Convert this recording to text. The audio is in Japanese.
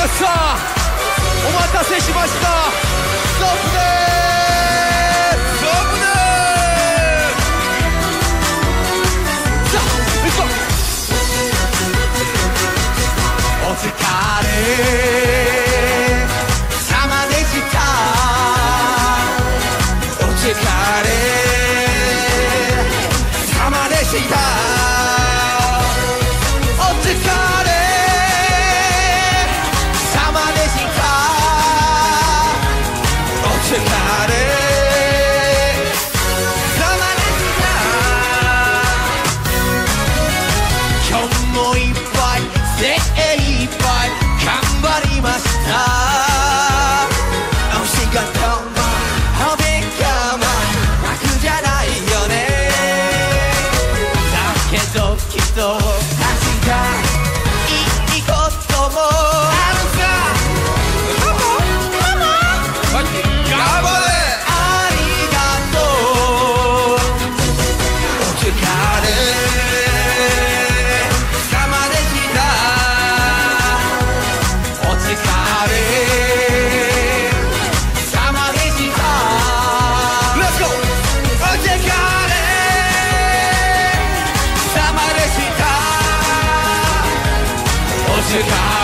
皆さんお待たせしました。ストップでーす。ストップでーす。さあ行こう。お疲れ様でした。お疲れ様でした。お疲れ様でした。お疲れ様でした。今日もいっぱい精一杯頑張りました。お仕事もお勉強も楽じゃないよね。だけどきっと明日いいこともあるさ。頑張れ。ありがとう。お疲れ様でした。お疲れ様でした。 Let's go。 お疲れ様でした。お疲れ